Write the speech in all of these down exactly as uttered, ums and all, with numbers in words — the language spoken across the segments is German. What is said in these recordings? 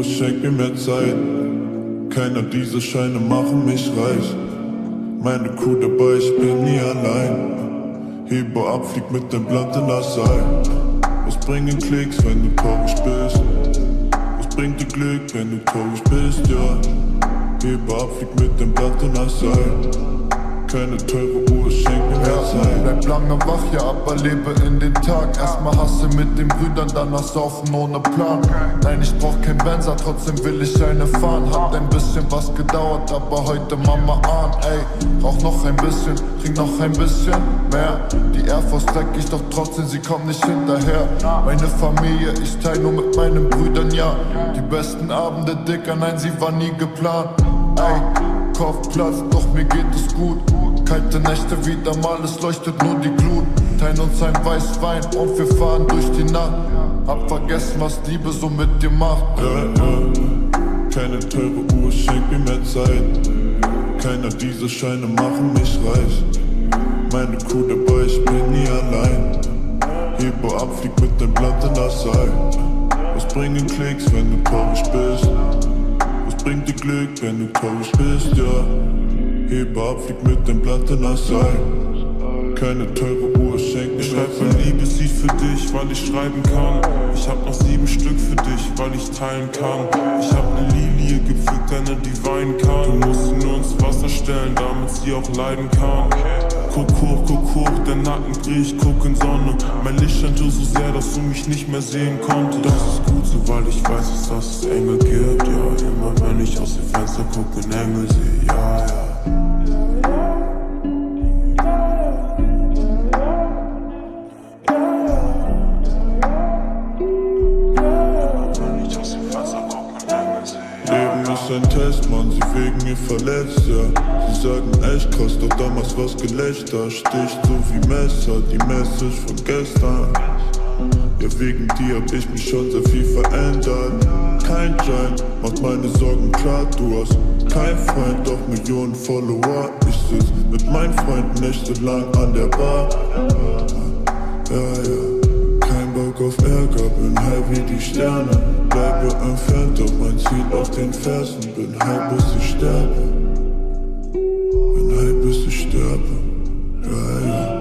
Uhr schenkt mir mehr Zeit. Keiner dieser Scheine machen mich reich. Meine Crew dabei, ich bin nie allein. Hebe ab, flieg mit dem Blatt in das Seil. Was bringen Klicks, wenn du traurig bist? Was bringt dir Glück, wenn du traurig bist, ja? Hebe ab, flieg mit dem Blatt in das Seil. Keine teure Uhr, schenk mir mehr Zeit. Bleib lange wach, ja, aber lebe in den Tag. Erstmal hasse mit den Brüdern, danach saufen ohne Plan. Nein, ich brauch kein Benzer, trotzdem will ich eine fahren. Hat ein bisschen was gedauert, aber heute Mama an. Ey, rauch noch ein bisschen, trink noch ein bisschen mehr. Die Air Force dreckig, doch trotzdem, sie kommt nicht hinterher. Meine Familie, ich teil nur mit meinen Brüdern, ja. Die besten Abende, Dicker, nein, sie war nie geplant. Ey, Kopfplatz, doch mir geht es gut. Kalte Nächte wieder mal, es leuchtet nur die Glut. Teilen uns ein Weißwein und wir fahren durch die Nacht. Hab vergessen, was Liebe so mit dir macht. Ja, ja. Keine teure Uhr, schenk mir mehr Zeit. Keiner dieser Scheine machen mich reich. Meine Crew dabei, ich bin nie allein. Hebe ab, flieg mit dem Blatt in das Seil. Was bringen Klicks, wenn du traurig bist? Was bringt dir Glück, wenn du traurig bist, ja? Hebe ab, flieg mit dem Blatt in das Seil. Keine teure Uhr, schenk mir Ich schreib ein Liebeslied für dich, weil ich schreiben kann. Ich hab noch sieben Stück für dich, weil ich teilen kann. Ich hab ne Lilie gepflückt, eine die weinen kann. Du musst sie nur ins Wasser stellen, damit sie auch leiden kann. Guck hoch, guck hoch, der Nacken dreh ich, guck in Sonne. Mein Licht scheint so sehr, dass du mich nicht mehr sehen konntest. Das ist gut so, weil ich weiß, dass es Engel gibt, ja. Immer wenn ich aus dem Fenster gucke, einen Engel sehe, ja, ja. Ein Test, Mann, sie wegen ihr verletzt, ja. Sie sagen echt krass, doch damals war's Gelächter. Sticht so wie Messer, die Message von gestern. Ja, wegen dir hab ich mich schon sehr viel verändert. Kein Giant, macht meine Sorgen klar, du hast kein Freund, doch Millionen Follower. Ich sitz mit meinen Freunden nächtelang an der Bar. Ja, ja. Bock auf Ärger, bin high wie die Sterne. Bleibe entfernt, doch mein Ziel auf den Fersen. Bin high bis ich sterbe. Bin high bis ich sterbe. Ja, ja.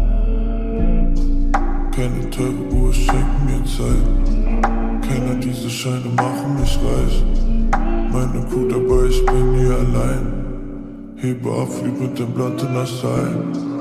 Keine teure Uhr, schenk mir Zeit. Keiner dieser Scheine machen mich reich. Meine Crew dabei, ich bin nie allein. Hebe ab, flieg mit dem Blatt in das Seil.